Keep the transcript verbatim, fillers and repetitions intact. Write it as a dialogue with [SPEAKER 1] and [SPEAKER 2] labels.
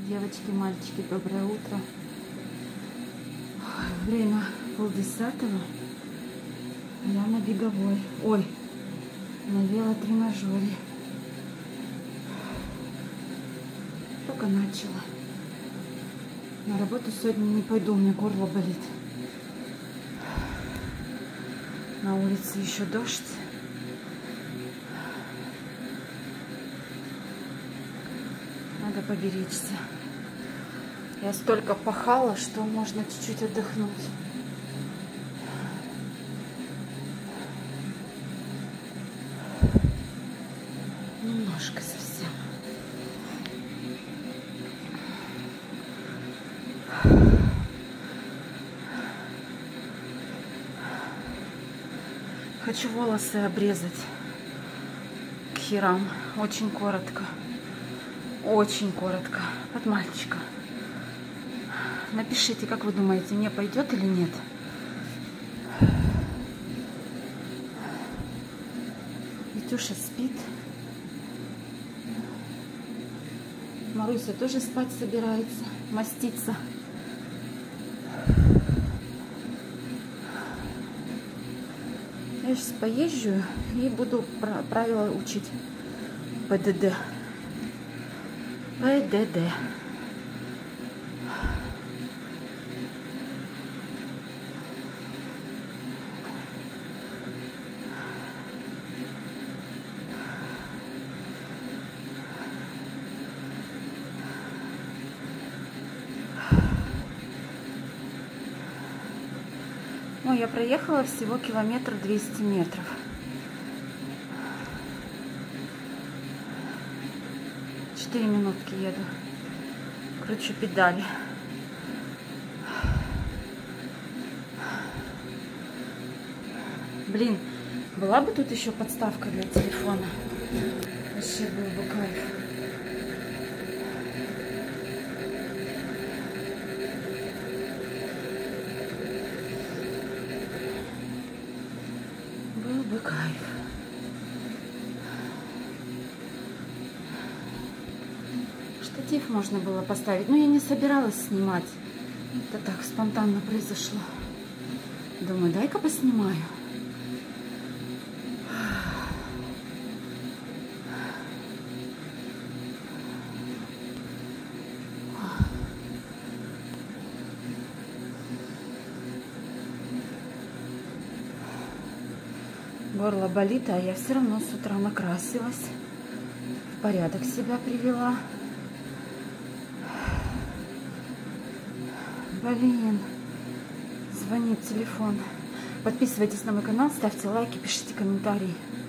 [SPEAKER 1] Девочки, мальчики, доброе утро. Время полдесятого. Я на беговой. Ой, на велотренажере. Только начала. На работу сегодня не пойду, у меня горло болит. На улице еще дождь. Надо поберечься. Я столько пахала, что можно чуть-чуть отдохнуть. Немножко совсем. Хочу волосы обрезать к херам. Очень коротко. Очень коротко. От мальчика. Напишите, как вы думаете, мне пойдет или нет. Витюша спит. Маруся тоже спать собирается. Маститься. Я сейчас поезжу и буду правила учить. ПДД. ПДД. Ой, я проехала всего километр двести метров. Четыре минутки еду. Кручу педали. Блин, была бы тут еще подставка для телефона. Вообще был бы кайф. Был бы кайф. Штатив можно было поставить, но я не собиралась снимать. Это так спонтанно произошло. Думаю, дай-ка поснимаю. Горло болит, а я все равно с утра накрасилась. В порядок себя привела. Блин, звонит телефон. Подписывайтесь на мой канал, ставьте лайки, пишите комментарии.